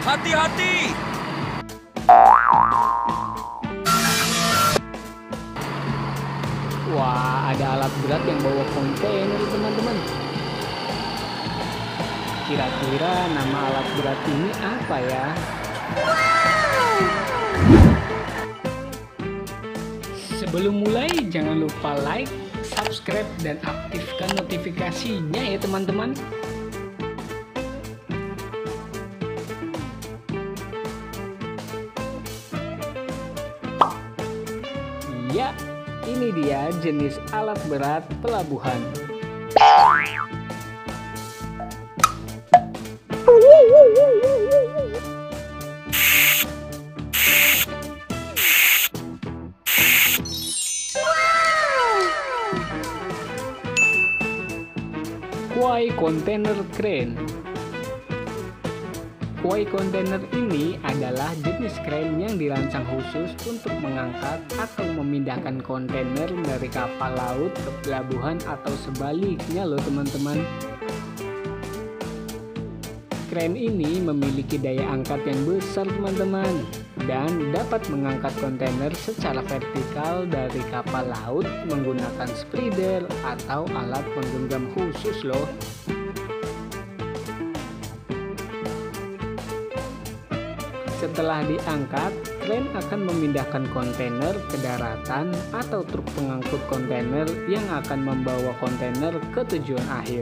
Hati-hati! Wah, ada alat berat yang bawa kontainer teman-teman. Kira-kira nama alat berat ini apa ya? Sebelum mulai, jangan lupa like, subscribe, dan aktifkan notifikasinya ya teman-teman. Ya, ini dia jenis alat berat pelabuhan. Quay Container Crane. Quay container ini adalah jenis crane yang dirancang khusus untuk mengangkat atau memindahkan kontainer dari kapal laut ke pelabuhan atau sebaliknya loh teman-teman. Crane ini memiliki daya angkat yang besar teman-teman dan dapat mengangkat kontainer secara vertikal dari kapal laut menggunakan spreader atau alat penggenggam khusus loh. Setelah diangkat, crane akan memindahkan kontainer ke daratan atau truk pengangkut kontainer yang akan membawa kontainer ke tujuan akhir.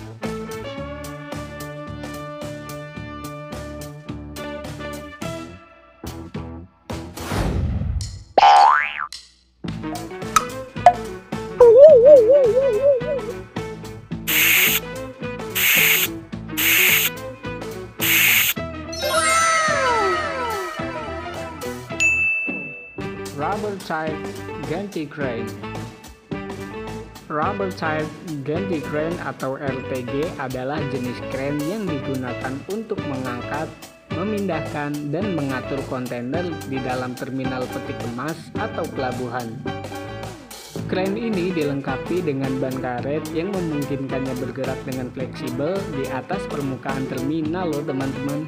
Rubber Type Gantry Crane. Rubber Type Gantry Crane atau RTG adalah jenis crane yang digunakan untuk mengangkat, memindahkan, dan mengatur kontainer di dalam terminal peti kemas atau pelabuhan. Crane ini dilengkapi dengan ban karet yang memungkinkannya bergerak dengan fleksibel di atas permukaan terminal loh teman-teman.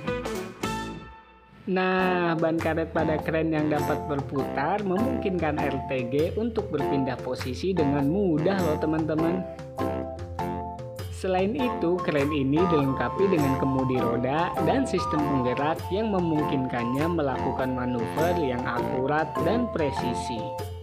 Nah, ban karet pada crane yang dapat berputar memungkinkan RTG untuk berpindah posisi dengan mudah loh teman-teman. Selain itu, crane ini dilengkapi dengan kemudi roda dan sistem penggerak yang memungkinkannya melakukan manuver yang akurat dan presisi.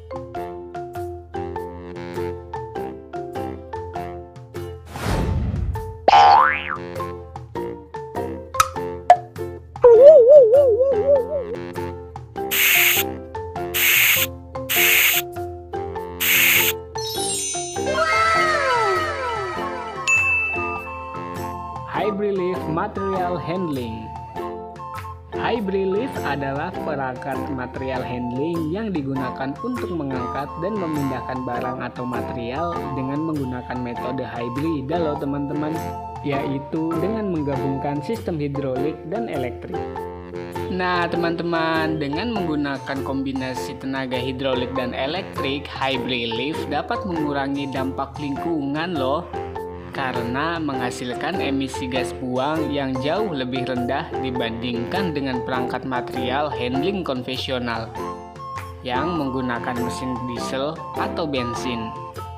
Hybrid Lift Material Handling. Hybrid lift adalah perangkat material handling yang digunakan untuk mengangkat dan memindahkan barang atau material dengan menggunakan metode hybrid loh teman-teman, yaitu dengan menggabungkan sistem hidrolik dan elektrik. Nah teman-teman, dengan menggunakan kombinasi tenaga hidrolik dan elektrik, hybrid lift dapat mengurangi dampak lingkungan loh, karena menghasilkan emisi gas buang yang jauh lebih rendah dibandingkan dengan perangkat material handling konvensional yang menggunakan mesin diesel atau bensin.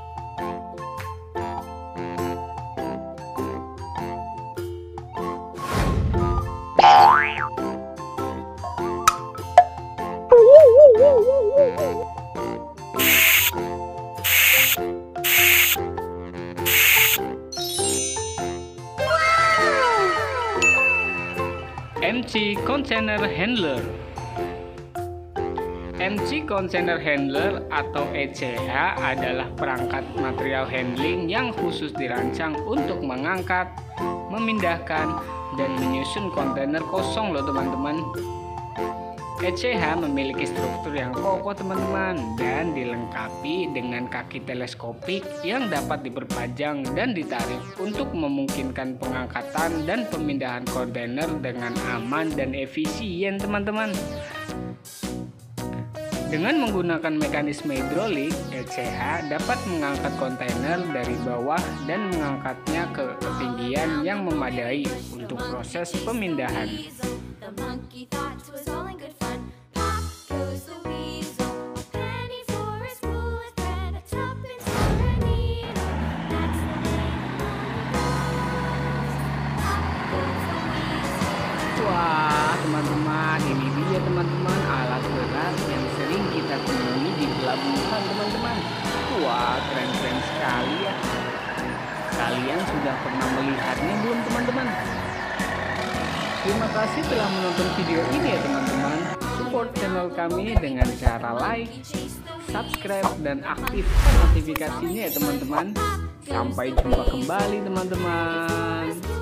MC Container Handler. MC Container Handler atau ECH adalah perangkat material handling yang khusus dirancang untuk mengangkat, memindahkan, dan menyusun kontainer kosong loh teman-teman. ECH memiliki struktur yang kokoh teman-teman dan dilengkapi dengan kaki teleskopik yang dapat diperpanjang dan ditarik untuk memungkinkan pengangkatan dan pemindahan kontainer dengan aman dan efisien teman-teman. Dengan menggunakan mekanisme hidrolik, ECH dapat mengangkat kontainer dari bawah dan mengangkatnya ke ketinggian yang memadai untuk proses pemindahan. The monkey thought 'twas all in good fun. Pop goes the weasel, a penny for his bullet bread, a tuppence for a needle. That's the way the money goes. Pop goes the weasel. Wah, teman-teman, ini dia teman-teman alat berat yang sering kita temui di pelabuhan teman-teman. Wah, keren-keren sekali ya. Kalian sudah pernah melihatnya belum teman-teman? Terima kasih telah menonton video ini ya teman-teman. Support channel kami dengan cara like, subscribe, dan aktifkan notifikasinya ya teman-teman. Sampai jumpa kembali teman-teman.